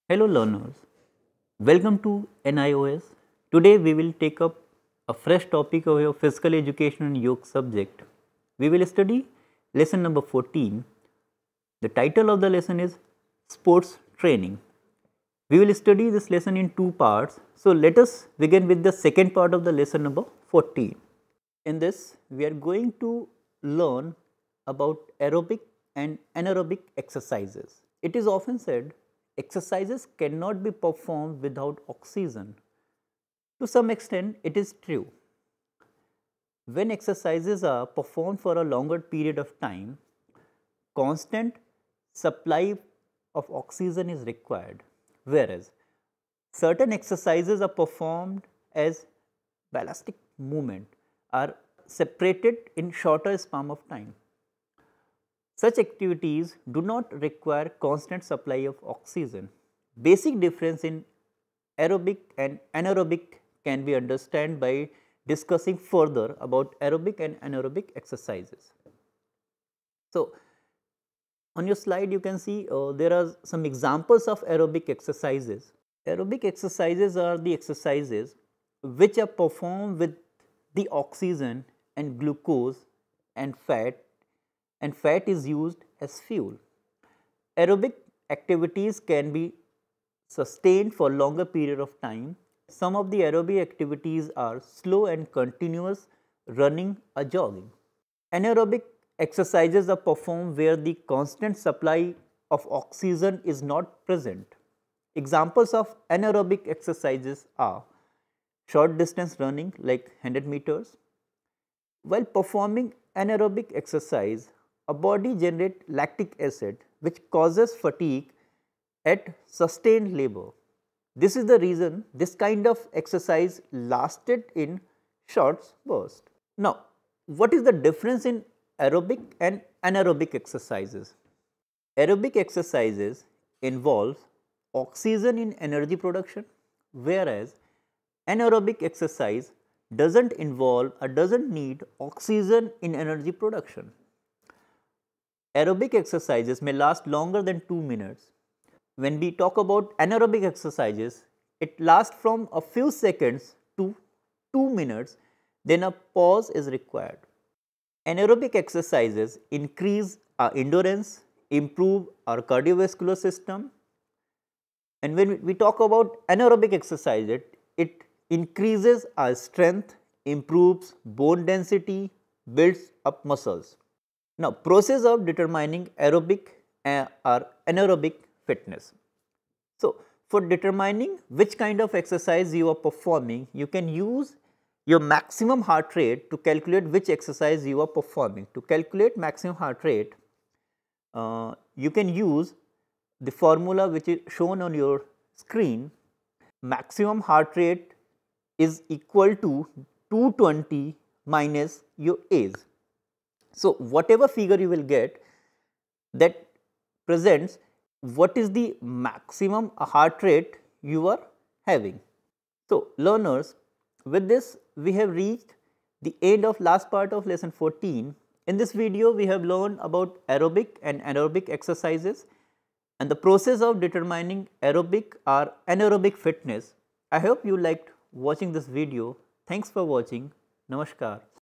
Hello learners, welcome to NIOS. Today we will take up a fresh topic of your physical education and yoga subject. We will study lesson number 14. The title of the lesson is Sports Training. We will study this lesson in two parts. So let us begin with the second part of the lesson number 14. In this we are going to learn about aerobic and anaerobic exercises. It is often said exercises cannot be performed without oxygen. To some extent, it is true. When exercises are performed for a longer period of time, constant supply of oxygen is required, whereas certain exercises are performed as ballistic movement are separated in shorter span of time. Such activities do not require constant supply of oxygen. Basic difference in aerobic and anaerobic can be understood by discussing further about aerobic and anaerobic exercises. So, on your slide you can see there are some examples of aerobic exercises. Aerobic exercises are the exercises which are performed with the oxygen and glucose and fat is used as fuel. Aerobic activities can be sustained for longer period of time. Some of the aerobic activities are slow and continuous running or jogging. Anaerobic exercises are performed where the constant supply of oxygen is not present. Examples of anaerobic exercises are short distance running like 100 meters. While performing anaerobic exercise, a body generates lactic acid which causes fatigue at sustained labor. This is the reason this kind of exercise lasted in short bursts. Now, what is the difference in aerobic and anaerobic exercises? Aerobic exercises involve oxygen in energy production, whereas anaerobic exercise doesn't involve or doesn't need oxygen in energy production. Aerobic exercises may last longer than 2 minutes. When we talk about anaerobic exercises, it lasts from a few seconds to 2 minutes, then a pause is required. Anaerobic exercises increase our endurance, improve our cardiovascular system, and when we talk about anaerobic exercises, it increases our strength, improves bone density, builds up muscles. Now, process of determining aerobic or anaerobic fitness. So, for determining which kind of exercise you are performing, you can use your maximum heart rate to calculate which exercise you are performing. To calculate maximum heart rate, you can use the formula which is shown on your screen. Maximum heart rate is equal to 220 minus your age. So, whatever figure you will get that presents what is the maximum heart rate you are having. So, learners, with this we have reached the end of last part of lesson 14. In this video we have learned about aerobic and anaerobic exercises and the process of determining aerobic or anaerobic fitness. I hope you liked watching this video. Thanks for watching. Namaskar.